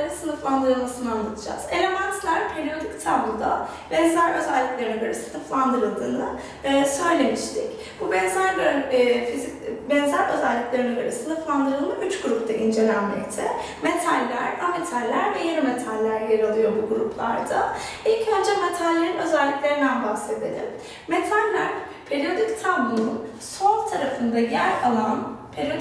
elementlerin sınıflandırılmasını anlatacağız. Elementler periyodik tabloda benzer özelliklerine göre sınıflandırıldığını söylemiştik. Bu benzer özelliklerine göre sınıflandırılma 3 grupta incelenmekte. Metaller, ametaller ve yarı metaller yer alıyor bu gruplarda. İlk önce metallerin özelliklerinden bahsedelim. Metaller, periyodik tablonun sol tarafında yer alan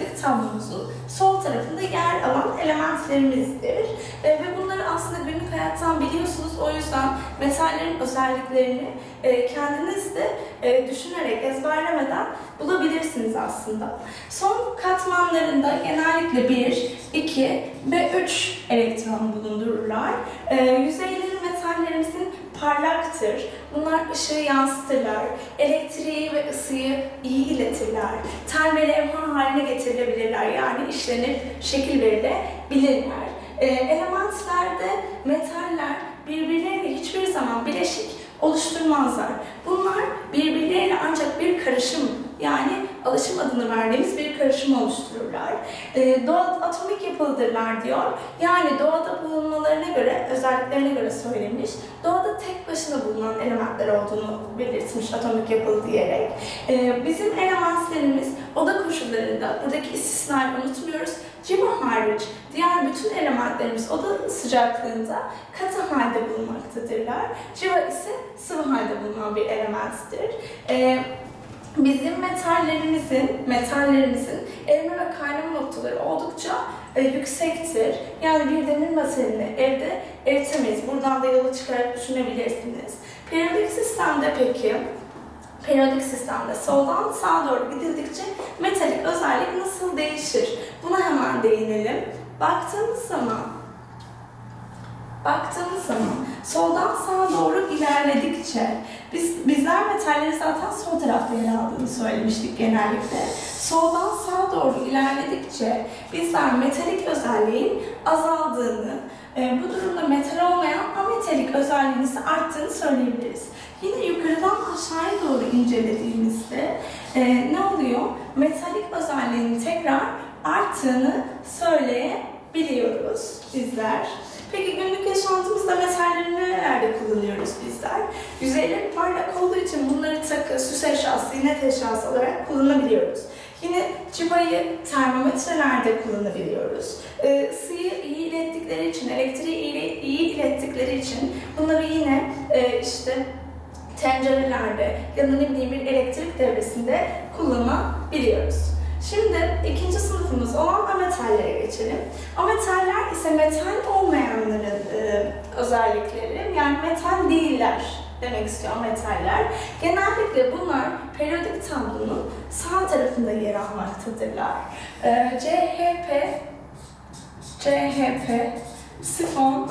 elementlerimizdir. Ve bunları aslında günlük hayattan biliyorsunuz. O yüzden metallerin özelliklerini kendiniz de düşünerek, ezberlemeden bulabilirsiniz aslında. Son katmanlarında genellikle 1, 2 ve 3 elektron bulundururlar. Yüzeyleri metallerimizin parlaktır. Bunlar ışığı yansıtırlar. Elektriği ve ısıyı iyi iletirler. Tel ve levha haline getirilebilirler. Yani işlenip şekil verilebilirler. Elementlerde metaller birbirleriyle hiçbir zaman bileşik oluşturmazlar. Bunlar birbirleriyle ancak bir karışım, yani alışım adını verdiğimiz bir karışım oluştururlar. Doğada atomik yapılıdırlar diyor. Yani doğada bulunmalarına göre, özelliklerine göre söylemiş. Doğada tek başına bulunan elementler olduğunu belirtmiş atomik yapılı diyerek. Bizim elementlerimiz oda koşullarında, buradaki istisnayı unutmuyoruz. Civa hariç diğer bütün elementlerimiz oda sıcaklığında katı halde bulunmaktadırlar. Civa ise sıvı halde bulunan bir elementtir. Bizim metallerimizin erime ve kaynama noktaları oldukça yüksektir. Yani bir demir metalini evde eritemeyiz. Buradan da yola çıkarak düşünebilirsiniz. Periyodik sistemde soldan sağa doğru gidildikçe metalik özellik nasıl değişir? Buna hemen değinelim. Baktığımız zaman soldan sağa doğru ilerledikçe bizler metalleri zaten sol tarafta yer aldığını söylemiştik genellikle. Soldan sağa doğru ilerledikçe bizler metalik özelliğin azaldığını, bu durumda metal olmayan ametalik özelliğinin ise arttığını söyleyebiliriz. Yine yukarıdan aşağıya doğru incelediğimizde ne oluyor? Metalik özelliğinin tekrar arttığını söyleyebiliyoruz bizler. Peki günlük yaşantımızda metalleri nerelerde kullanıyoruz bizler? Yüzeyleri parlak olduğu için bunları takı, süs eşyası, ziynet eşyası olarak kullanabiliyoruz. Yine civayı termometrelerde kullanabiliyoruz. Isıyı iyi ilettikleri için, elektriği iyi ilettikleri için bunları yine tencerelerde ya da ne bileyim bir elektrik devresinde kullanabiliyoruz. Şimdi ikinci sınıfımız olan ametallere geçelim. Ametaller ise metal olmayanların özellikleri, yani metal değiller demek istiyor ametaller. Genellikle bunlar periyodik tablonun sağ tarafında yer almaktadırlar. CHP, sifon,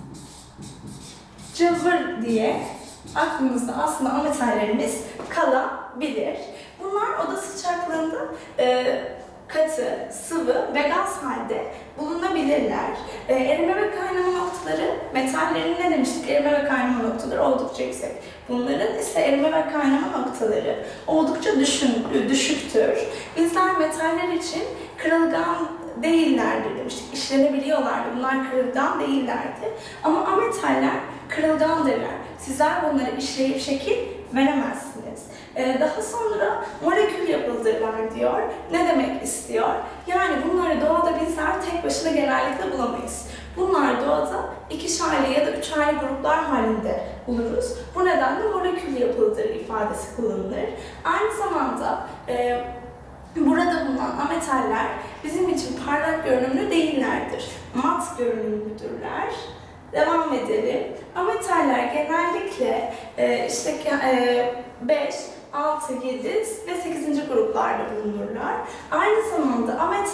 cılbır diye aklımızda aslında ametallerimiz kalabilir. Bunlar oda sıcaklığında katı, sıvı ve gaz halde bulunabilirler. Erime ve kaynama noktaları, metallerin ne demiştik? Erime ve kaynama noktaları oldukça yüksek. Bunların ise erime ve kaynama noktaları oldukça düşüktür. Bizler metaller için kırılgan değillerdir demiştik. İşlenebiliyorlardı. Bunlar kırılgan değillerdi. Ama ametaller kırılgandırlar. Sizler bunları işleyip şekil veremezsiniz. Daha sonra molekül yapıldırlar diyor. Ne demek istiyor? Yani bunları doğada bizler tek başına genellikle bulamayız. Bunlar doğada ikişerli ya da üçerli gruplar halinde buluruz. Bu nedenle molekül yapılıdır ifadesi kullanılır. Aynı zamanda burada bulunan ametaller bizim için parlak görünümlü değillerdir. Mat görünümlüdürler. Devam edelim. Ametaller genellikle 5, 6, 7 ve 8. gruplarda bulunurlar. Aynı zamanda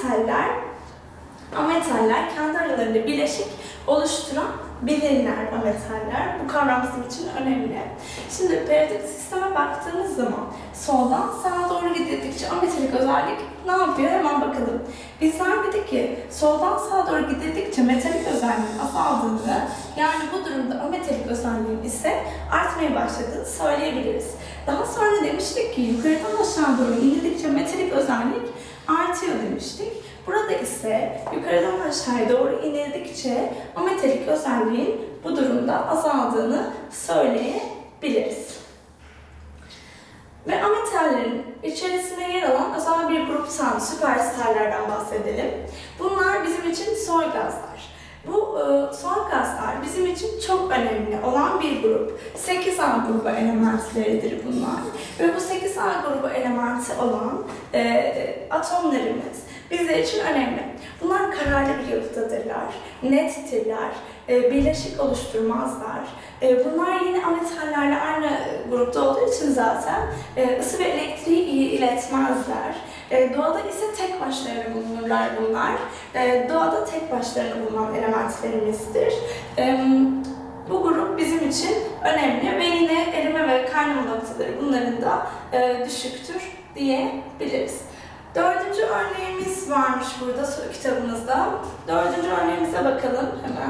ametaller kendi aralarında bileşik oluşturabilirler ametaller. Bu kavram bizim için önemli. Şimdi periyodik sisteme baktığımız zaman soldan sağa doğru gidildikçe ametalik özellik ne yapıyor? Hemen bakalım. Bizler dedik ki soldan sağa doğru gidildikçe metalik özelliğin azaldığını, yani bu durumda ametalik özelliğin ise artmaya başladığını söyleyebiliriz. Daha sonra demiştik ki yukarıdan aşağı doğru inildikçe metalik özellik artıyor demiştik. Burada ise yukarıdan aşağıya doğru inildikçe ametalik özelliğin bu durumda azaldığını söyleyebiliriz. Ve ametallerin içerisinde yer alan özel bir gruptan süperstarlardan bahsedelim. Bunlar bizim için soy gazlar. Bu soy gazlar bizim için çok önemli olan bir grup. 8A grubu elementleridir bunlar. Ve bu 8A grubu elementi olan atomlarımız bizler için önemli. Bunlar kararlı bir yapıdadırlar, nettirler, birleşik oluşturmazlar. Bunlar yine ametallerle aynı grupta olduğu için zaten ısı ve elektriği iyi iletmezler. Doğada ise tek başlarına bulunurlar bunlar. Doğada tek başlarına bulunan elementlerimizdir. Bu grup bizim için önemli ve yine erime ve kaynama noktaları bunların da düşüktür diyebiliriz. Dördüncü örneğimiz varmış burada kitabımızda. Dördüncü örneğimize bakalım hemen.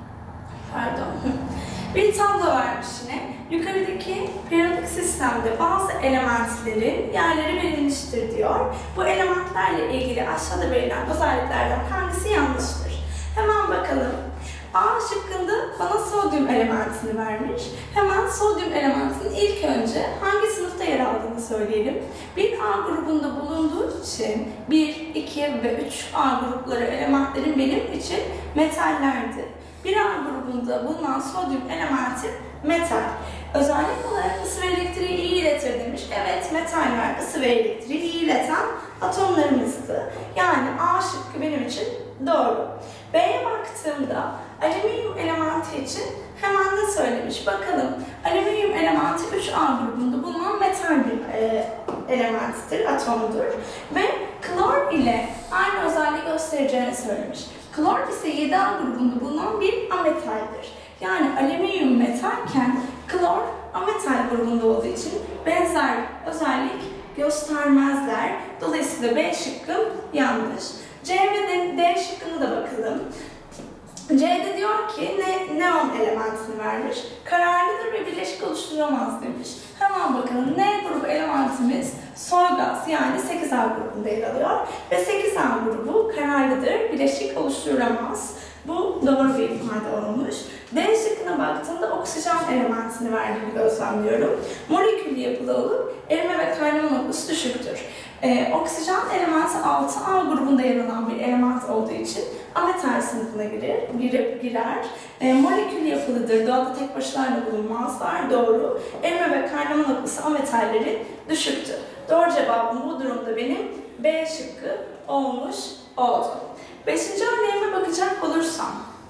Pardon. Bir tablo vermiş yine. Yukarıdaki periyodik sistemde bazı elementlerin yerleri verilmiştir diyor. Bu elementlerle ilgili aşağıda verilen özelliklerden hangisi yanlıştır? Hemen bakalım. A şıkkında bana sodyum elementini vermiş. Hemen sodyum elementinin ilk önce hangi sınıfta yer aldığını söyleyelim. Bir A grubunda bulunduğu için 1, 2 ve 3A grupları elementlerin benim için metallerdi. Bir A grubunda bulunan sodyum elementi metal. Özellik olarak ısı ve elektriği iyi iletir demiş. Evet, metaller ısı ve elektriği iyi ileten atomlarımızdı. Yani A şıkkı benim için doğru. B'ye baktığımda alüminyum elementi için hemen ne söylemiş? Bakalım. Alüminyum elementi 3A grubunda bulunan metal bir elementtir, atomdur. Ve klor ile aynı özelliği göstereceğini söylemiş. Klor ise 7A grubunda bulunan bir ametaldir. Yani alüminyum metalken klor ametal grubunda olduğu için benzer özellik göstermezler. Dolayısıyla B şıkkım yanlış. C ve D şıkkına da bakalım. C'de diyor ki neon elementini vermiş. Kararlıdır ve birleşik oluşturamaz demiş. Hemen bakalım. N grubu elementimiz soy gaz yani 8A grubunda yer alıyor. Ve 8A grubu kararlıdır, birleşik oluşturamaz. Bu doğru bir ifade olmuş. D şıkkına baktığımda oksijen elementini verdiğini gözlemliyorum. Molekül yapılı olup erime ve kaynama noktası düşüktür. Oksijen elementi 6A grubunda yer alan bir element olduğu için ametal sınıfına girer. Molekül yapılıdır, doğada tek başlarına bulunmazlar, doğru. Erime ve kaynama noktası ametallerin düşüktür. Doğru cevabım bu durumda benim B şıkkı olmuş oldu. Beşinci örneğime bakacak olursam,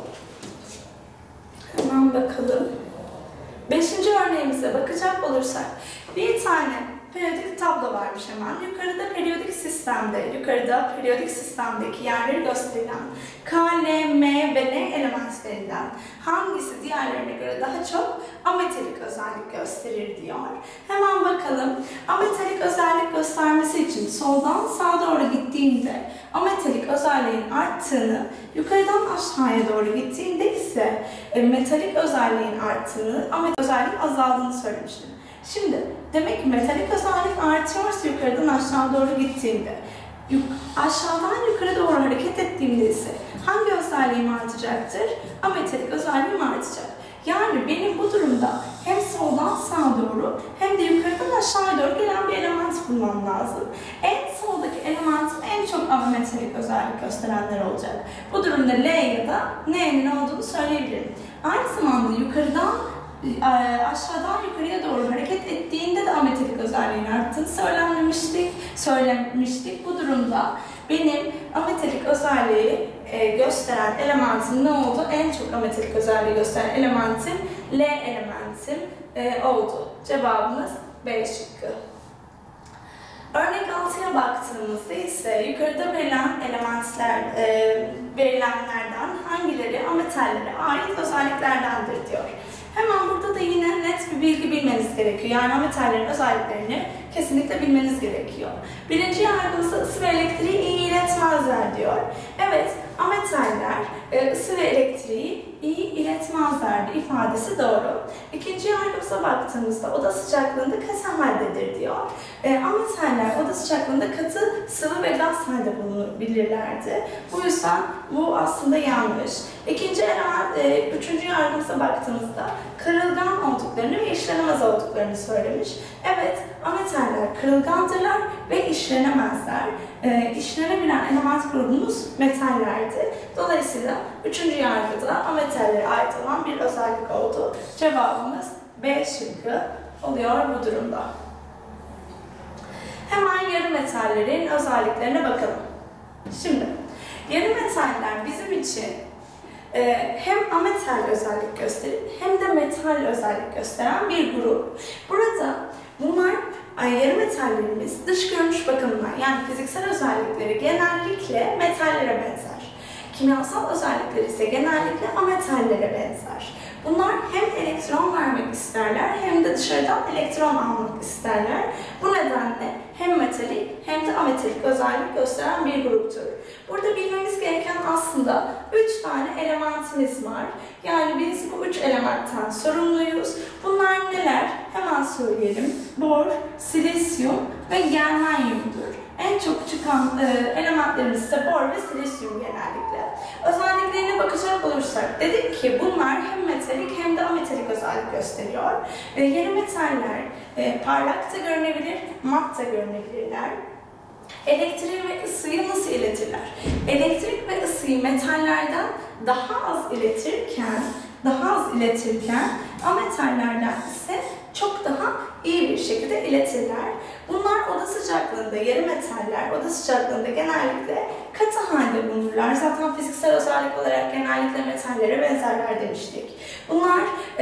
hemen bakalım. Beşinci örneğimize bakacak olursak, bir tane periyodik tablo varmış hemen. Yukarıda periyodik sistemdeki yerleri gösterilen K, L, M ve N elementlerinden hangisi diğerlerine göre daha çok ametalik özellik gösterir diyor. Hemen bakalım. Ametalik özellik göstermesi için soldan sağa doğru gittiğinde ametalik özelliğin arttığını, yukarıdan aşağıya doğru gittiğinde ise metalik özelliğin arttığını, ametalik özelliğin azaldığını söylemiştim. Şimdi demek ki metalik özellik artıyorsa yukarıdan aşağı doğru gittiğinde, aşağıdan yukarı doğru hareket ettiğimde ise hangi özelliğim artacaktır? Ametalik özelliğim artacak. Yani benim bu durumda hem soldan sağa doğru hem de yukarıdan aşağıya doğru gelen bir element bulmam lazım. En soldaki elementin en çok ametalik özellik gösterenler olacak. Bu durumda L ya da N'nin olduğunu söyleyebilirim. Aynı zamanda yukarıdan aşağıdan yukarıya doğru hareket ettiğinde de ametalik özelliğin arttığını söylemiştik. Bu durumda benim ametalik özelliği gösteren elementin ne oldu? En çok ametalik özelliği gösteren elementim L elementim oldu. Cevabımız B şıkkı. Örnek 6'ya baktığımızda ise yukarıda verilen verilenlerden hangileri ametallere ait özelliklerdendir diyor. Hemen burada da yine net bir bilgi bilmeniz gerekiyor. Yani ametallerin özelliklerini kesinlikle bilmeniz gerekiyor. Birinci yargımızda ısı ve elektriği iyi iletmezler diyor. Evet, ametaller ısı ve elektriği iyi iletmezlerdi ifadesi doğru. İkinci yargımıza baktığımızda oda sıcaklığında katı haldedir diyor. Ametaller oda sıcaklığında katı, sıvı ve gaz halde bulunabilirlerdi. Bu yüzden bu aslında yanlış. Üçüncü yargımıza baktığımızda kırılgan olduklarını ve işlenemez olduklarını söylemiş. Evet, ametaller kırılgandırlar ve işlenemezler. İşlenebilen element grubumuz metallerdi. Dolayısıyla üçüncü yargıda ametallere ait olan bir özellik oldu. Cevabımız B şıkkı oluyor bu durumda. Hemen yarı metallerin özelliklerine bakalım. Şimdi, yarı metaller bizim için hem ametal özellik gösterir hem de metal özellik gösteren bir grup. Burada bunlar yarı metallerimiz dış görünüş bakımından yani fiziksel özellikleri genellikle metallere benzer. Kimyasal özellikleri ise genellikle ametallere benzer. Bunlar hem elektron vermek isterler hem de dışarıdan elektron almak isterler. Bu nedenle hem metalik hem de ametalik özellik gösteren bir gruptur. Burada bilmemiz gereken aslında 3 tane elementimiz var. Yani biz bu 3 elementten sorumluyuz. Bunlar neler? Hemen söyleyelim. Bor, silisyum ve germanyumdur. En çok çıkan elementlerimiz ise bor ve silisyum genellikle. Özelliklerine bakacak olursak dedik ki bunlar hem metalik hem de ametalik özellik gösteriyor. Yarı metaller parlak da görünebilir, mat da görünebilirler. Elektriği ve ısıyı nasıl iletirler? Elektrik ve ısıyı metallerden daha az iletirken ametallerden ise çok daha iyi bir şekilde iletirler. Bunlar oda sıcaklığında, yarı metaller oda sıcaklığında genellikle katı halde bulunurlar. Zaten fiziksel özellik olarak genellikle metallere benzerler demiştik. Bunlar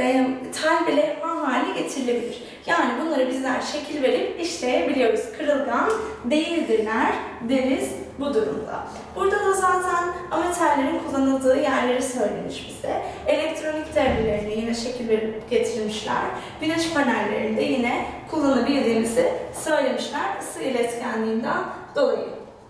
tel ve levha haline getirilebilir. Yani bunları bizler şekil verip işleyebiliyoruz. Kırılgan değildirler deriz bu durumda. Burada da zaten ametallerin kullanıldığı yerleri söylemiş bize. Elektronik devrelerine yine şekil verip getirilmişler. Güneş panellerinde yine kullanabildiğimizi söylemişler ısı iletkenliğinden dolayı.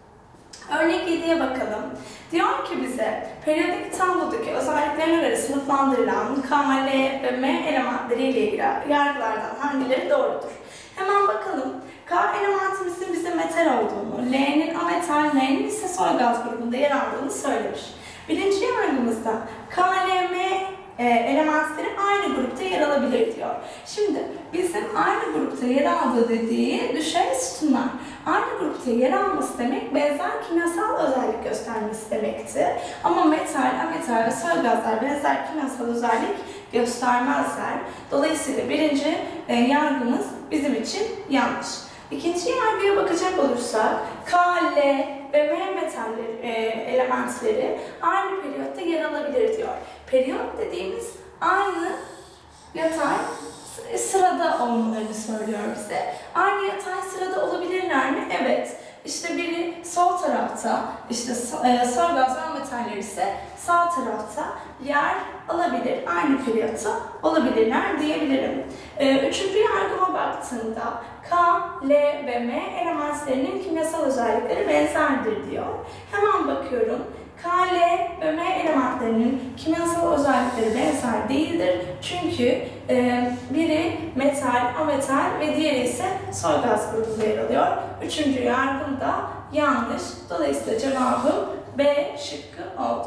Örnek 7'ye bakalım. Diyor ki bize periyodik tablodaki özelliklerine göre sınıflandırılan K, L ve M elementleriyle ilgili yargılardan hangileri doğrudur? Hemen bakalım. K elementimizin bize metal olduğunu, L'nin ametal, M'nin ise soy gaz grubunda yer aldığını söylemiş. Birinci yargımızda K, L, M elementleri aynı grupta yer alabilir diyor. Şimdi bizim aynı grupta yer aldığı dediği düşey sütunlar. Aynı grupta yer alması demek benzer kimyasal özellik göstermesi demekti. Ama metal, ametal ve soy gazlar benzer kimyasal özellik göstermezler. Dolayısıyla birinci yargımız bizim için yanlış. İkinci yargıya bakacak olursak K, L ve M metalleri, elementleri aynı periyotta yer alabilir diyor. Periyot dediğimiz aynı yatay sırada olmalarını söylüyor bize. Aynı yatay sırada olabilirler mi? Evet. İşte biri sol tarafta, işte soy gaz ve metalleri ise sağ tarafta yer alabilir. Aynı periyotta olabilirler diyebilirim. Üçüncü yargıma baktığımda K, L ve M elementlerinin kimyasal özellikleri benzerdir diyor. Hemen bakıyorum. K, L ve M elementlerinin kimyasal özellikleri benzer değildir. Çünkü biri metal, ametal ve diğeri ise soy gaz grubunda yer alıyor. Üçüncü yargım da yanlış. Dolayısıyla cevabım B şıkkı oldu.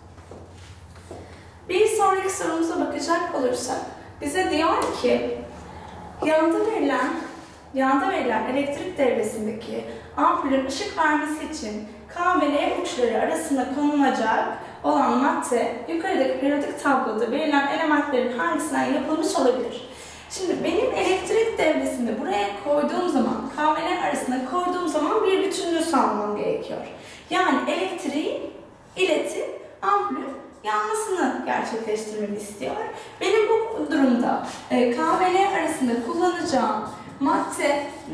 Bir sonraki sorumuza bakacak olursak bize diyor ki yanda verilen elektrik devresindeki ampulün ışık vermesi için K ve L uçları arasında konulacak olan madde yukarıdaki periyodik tabloda verilen elementlerin hangisinden yapılmış olabilir? Şimdi benim elektrik devresini buraya koyduğum zaman, K ve L arasında koyduğum zaman bir bütünlüğü sağlamam gerekiyor. Yani elektriği iletip ampulün yanmasını gerçekleştirmemi istiyor. Benim bu durumda K ve L arasında kullanacağım madde ne olmak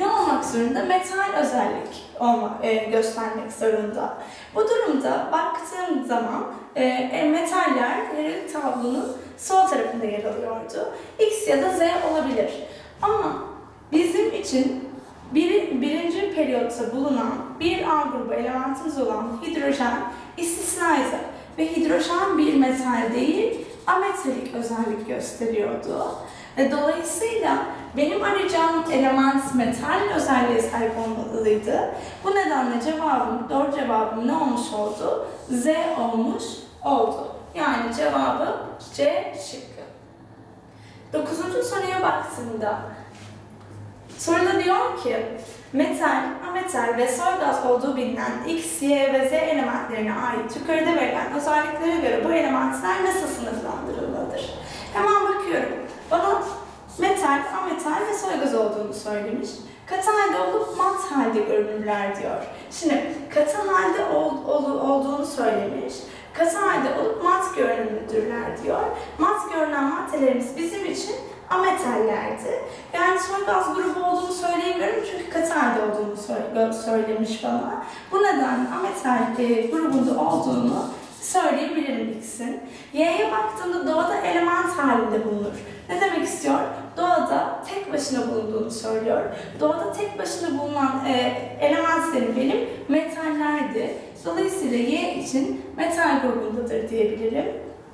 zorunda metal özellik göstermek zorunda. Bu durumda baktığım zaman metaller periyodik tablonun sol tarafında yer alıyordu. X ya da Z olabilir. Ama bizim için birinci periyotta bulunan bir A grubu elementimiz olan hidrojen istisnaydı. Ve hidrojen bir metal değil, ametalik özellik gösteriyordu. Dolayısıyla benim arayacağım element metal özelliğe sahip olmalıydı. Bu nedenle doğru cevabım ne olmuş oldu? Z olmuş oldu. Yani cevabı C şıkkı. 9. soruya baktığımda soruda diyor ki metal, ametal ve soy gaz olduğu bilinen X, Y ve Z elementlerine ait yukarıda verilen özelliklere göre bu elementler nasıl sınıflandırılmalıdır? Hemen bakıyorum. Bana metal, ametal ve soy gaz olduğunu söylemiş. Katı halde olup mat halde görünürler diyor. Şimdi katı halde olduğunu söylemiş. Katı halde olup mat görünümlüdürler diyor. Mat görünen maddelerimiz bizim için ametallerdi. Yani soy gaz grubu olduğunu söyleyemiyorum çünkü katı halde olduğunu söylemiş bana. Bu nedenle ametal grubunda olduğunu söyleyebilirim X'in. Y'ye baktığımda doğada element halinde bulunur. Ne demek istiyor? Doğada tek başına bulunduğunu söylüyor. Doğada tek başına bulunan elementlerim benim metallerdi. Dolayısıyla Y için metal grubundadır diyebilirim.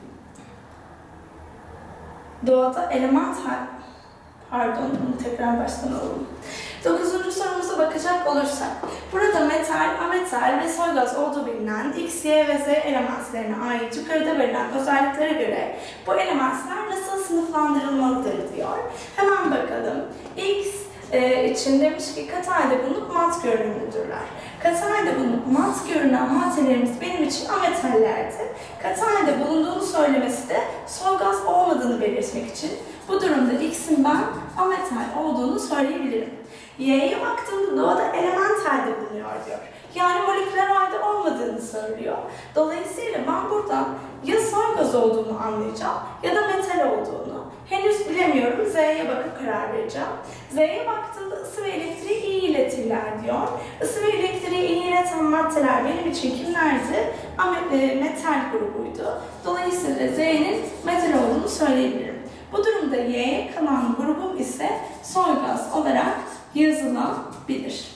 Doğada pardon, bunu tekrar baştan alalım. 9. sorumuza bakacak olursak, burada metal, ametal ve soy gaz olduğu bilinen X, Y ve Z elementlerine ait yukarıda verilen özelliklere göre bu elementler nasıl sınıflandırılmalıdır diyor. Hemen bakalım. X için demiş ki katı halde bulunup mat görünümlüdürler. Katı halde bulunup mat görünen maddelerimiz benim için ametallerdi. Katı halde bulunduğunu söylemesi de soy gaz olmadığını belirtmek için bu durumda X'in ben ametal olduğunu söyleyebilirim. Y'ye baktığımda doğada element halde bulunuyor diyor. Yani moleküler halde olmadığını söylüyor. Dolayısıyla ben buradan ya soy gaz olduğunu anlayacağım ya da metal olduğunu. Henüz bilemiyorum. Z'ye bakıp karar vereceğim. Z'ye baktığımda ısı ve elektriği iyi iletirler diyor. Isı ve elektriği iyi ileten maddeler benim için kimlerdi? Metal grubuydu. Dolayısıyla Z'nin metal olduğunu söyleyebilirim. Bu durumda Y'ye kalan grubum ise soy gaz olarak yazılabilir.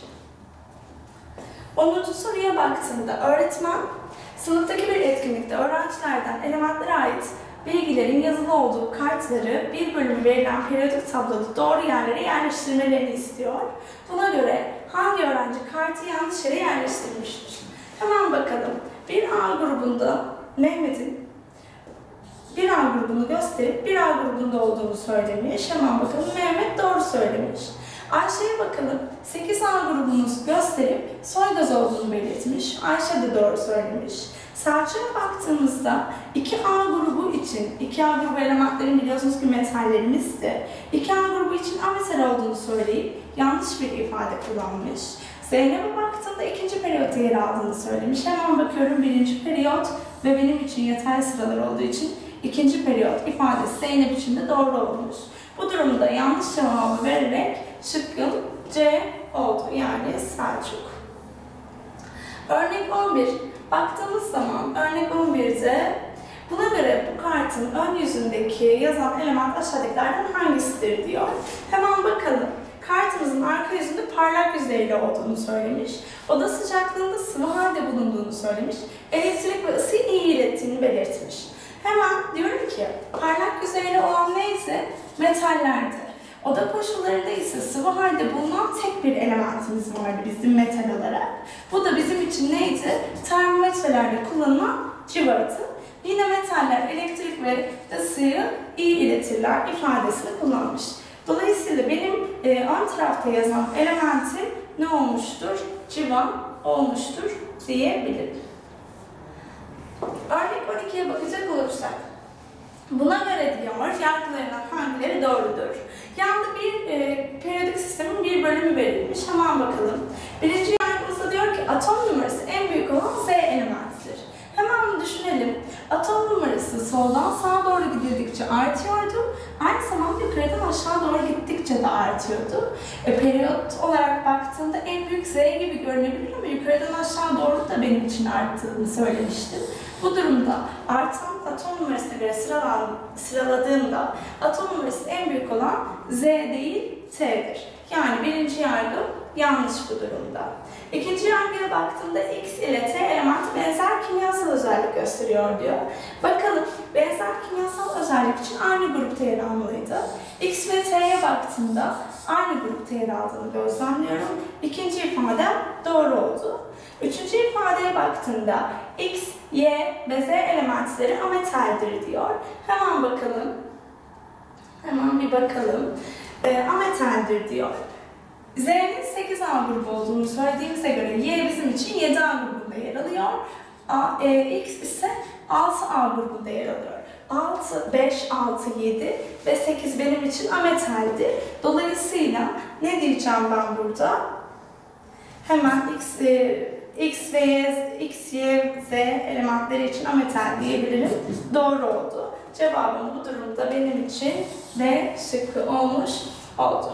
10. soruya baktığımda öğretmen sınıftaki bir etkinlikte öğrencilerden elementlere ait bilgilerin yazılı olduğu kartları bir bölümü verilen periyodik tabloda doğru yerlere yerleştirmelerini istiyor. Buna göre hangi öğrenci kartı yanlış yere yerleştirmiştir? Hemen bakalım. Bir A grubunda Mehmet'in bir A grubunu gösterip bir A grubunda olduğunu söylemiş. Hemen bakalım. Mehmet doğru söylemiş. Ayşe'ye bakalım. 8A grubunu gösterip soy gaz olduğunu belirtmiş. Ayşe de doğru söylemiş. Selçuk'a baktığımızda 2A grubu için, 2A grubu elementlerin biliyorsunuz ki metallerimizdi. 2A grubu için ametal olduğunu söyleyip yanlış bir ifade kullanmış. Zeynep'e baktığımda ikinci periyotta yer aldığını söylemiş. Hemen bakıyorum birinci periyot ve benim için yeterli sıralar olduğu için ikinci periyot ifadesi Zeynep için de doğru olmuş. Bu durumda yanlış cevabı vererek şıkkım C oldu. Yani Selçuk. Örnek 11. Baktığımız zaman örnek 11'de buna göre bu kartın ön yüzündeki yazan element aşağıdakilerden hangisidir diyor. Hemen bakalım. Kartımızın arka yüzünde parlak yüzeyli olduğunu söylemiş. Oda sıcaklığında sıvı halde bulunduğunu söylemiş. Elektrik ve ısıyı iyi ilettiğini belirtmiş. Hemen diyorum ki parlak yüzeyli olan neyse metallerdi. Oda koşullarında ise sıvı halde bulunan tek bir elementimiz vardı bizim metal olarak. Bu da bizim için neydi? Termometrelerde kullanılan civardı. Yine metaller elektrik ve ısıyı iyi iletirler ifadesini kullanmış. Dolayısıyla benim ön tarafta yazan elementim ne olmuştur? Civa olmuştur diyebilirim. Örnek 12'ye bakacak olursak, buna göre diyor, yargılarından hangileri doğrudur? Yanda bir periyodik sistemin bir bölümü verilmiş. Hemen bakalım. Birinci yargımızda diyor ki atom numarası en büyük olan Z elementidir. Hemen bunu düşünelim. Atom numarası soldan sağa doğru gidildikçe artıyordu. Aynı zamanda yukarıdan aşağı doğru gittikçe de artıyordu. Periyot olarak baktığımda en büyük Z gibi görünebilir ama yukarıdan aşağı doğru da benim için arttığını söylemiştim. Bu durumda artan atom numarasına göre sıraladığımda atom numarası en büyük olan Z değil T'dir. Yani birinci yargım yanlış bu durumda. İkinci yargıya baktığımda X ile T elementi benzer kimyasal özellik gösteriyor diyor. Bakalım benzer kimyasal özellik için aynı grupta yer almalıydı. X ve T'ye baktığımda aynı grupta yer aldığını gözlemliyorum. İkinci ifadem doğru oldu. Üçüncü ifadeye baktığımda X, Y ve Z elementleri ametaldir diyor. Hemen bakalım. Hemen bir bakalım. Ametaldir diyor. Z'nin 8A grubu olduğunu söylediğimize göre Y bizim için 7A grubunda yer alıyor. X ise 6A grubunda yer alıyor. 6, 5, 6, 7 ve 8 benim için ametaldir. Dolayısıyla ne diyeceğim ben burada? Hemen X, Y, Z elementleri için ametal diyebilirim. Doğru oldu. Cevabım bu durumda benim için D şıkkı olmuş oldu.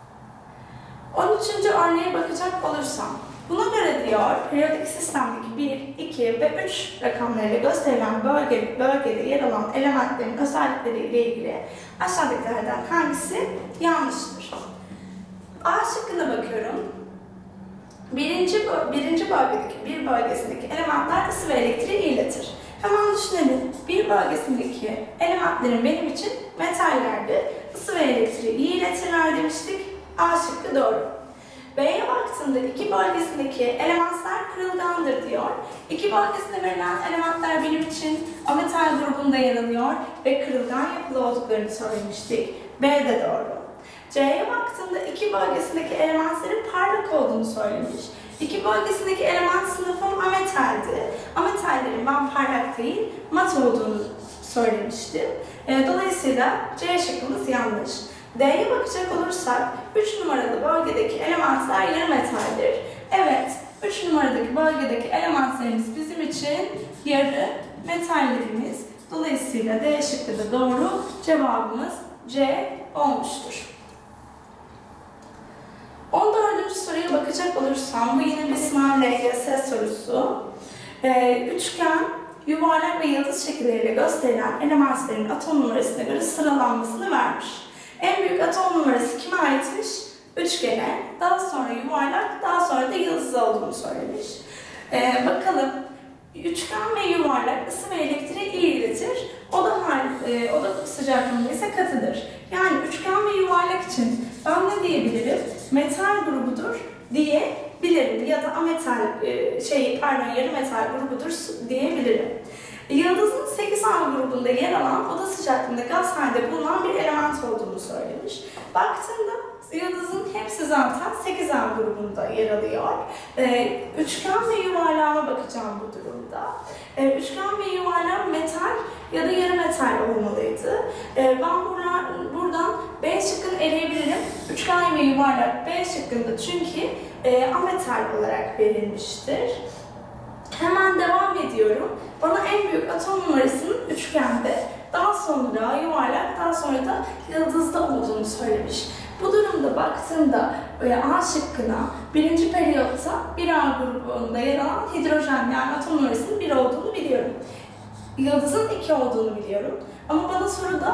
13. örneğe bakacak olursam, buna göre diyor, periyodik sistemdeki 1, 2 ve 3 rakamlarıyla gösterilen bölgede yer alan elementlerin özellikleriyle ilgili aşağıdakilerden hangisi yanlıştır? A şıkkına bakıyorum. Birinci bölgedeki bir bölgesindeki elementler ısı ve elektriği iletir. Hemen düşünelim. Bir bölgesindeki elementlerin benim için metallerdi. Isı ve elektriği iyi iletirler demiştik. A şıkkı doğru. B'ye baktığımda iki bölgesindeki elementler kırılgandır diyor. İki bölgesinde verilen elementler benim için ametal grubunda yer alıyor ve kırılgan yapılı olduklarını söylemiştik. B de doğru. C'ye baktığımda iki bölgesindeki elementlerin parlak olduğunu söylemiş. İki bölgesindeki element sınıfım ametaldi. Ametallerin ben parlak değil, mat olduğunu söylemiştim. Dolayısıyla C şıkkımız yanlış. D'ye bakacak olursak 3 numaralı bölgedeki elementler yarı metaldir. Evet, 3 numaradaki bölgedeki elementlerimiz bizim için yarı metallerimiz. Dolayısıyla D şıkkı da doğru. Cevabımız C olmuştur. 14. soruya bakacak olursam, bu yine bir sınav LGS sorusu. Üçgen, yuvarlak ve yıldız şekilleriyle gösterilen elementlerin atom numarasına göre sıralanmasını vermiş. En büyük atom numarası kime aitmiş? Üçgene, daha sonra yuvarlak, daha sonra da yıldız olduğunu söylemiş. Bakalım, üçgen ve yuvarlak ısı ve elektriği iyi iletir. Oda sıcaklığında ise katıdır. Yani üçgen ve yuvarlak için ben ne diyebilirim? Metal grubudur diyebilirim ya da yarı metal grubudur diyebilirim. Yıldızın 8A grubunda yer alan oda sıcaklığında gaz halinde bulunan bir element olduğunu söylemiş. Baktığımda yıldızın hepsi zaten 8A grubunda yer alıyor. Üçgen ve yuvarlığa bakacağım bu durumda. Üçgen ve yuvarlak metal ya da yarı metal olmalıydı. Ben buradan B şıkkını eleyebilirim. Üçgen ve yuvarlak B şıkkında çünkü ametal olarak verilmiştir. Hemen devam ediyorum. Bana en büyük atom numarasının üçgende, daha sonra yuvarlak, daha sonra da yıldızda olduğunu söylemiş. Bu durumda baktığımda A şıkkına birinci periyotta 1A grubunda yer alan hidrojen yani atom numarasının 1 olduğunu biliyorum. Yıldızın 2 olduğunu biliyorum. Ama bana soruda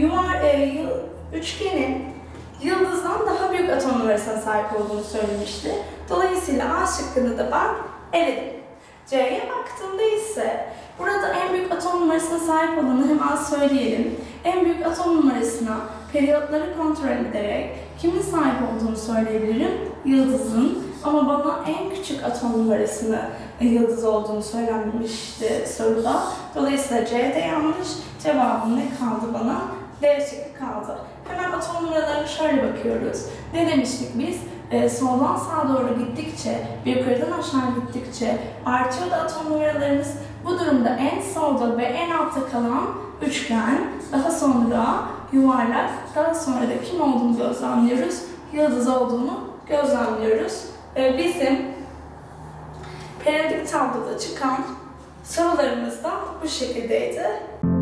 üçgenin yıldızdan daha büyük atom numarasına sahip olduğunu söylemişti. Dolayısıyla A şıkkını da ben eledim. C'ye baktığımda ise burada en büyük atom numarasına sahip olanı hemen söyleyelim. En büyük atom numarasına periyotları kontrol ederek kimin sahip olduğunu söyleyebilirim? Yıldızın. Ama bana en küçük atom numarasını yıldız olduğunu söylenmişti soruda. Dolayısıyla C de yanlış. Cevabım ne kaldı bana? D şıkkı kaldı. Hemen atom numaralarına şöyle bakıyoruz. Ne demiştik biz? Soldan sağa doğru gittikçe, yukarıdan aşağı gittikçe artıyor da atom numaralarımız. Bu durumda en solda ve en altta kalan üçgen, daha sonra yuvarlak, daha sonra da kim olduğunu gözlemliyoruz? Yıldız olduğunu gözlemliyoruz. Bizim periyodik tabloda çıkan Sorularımız da bu şekildeydi.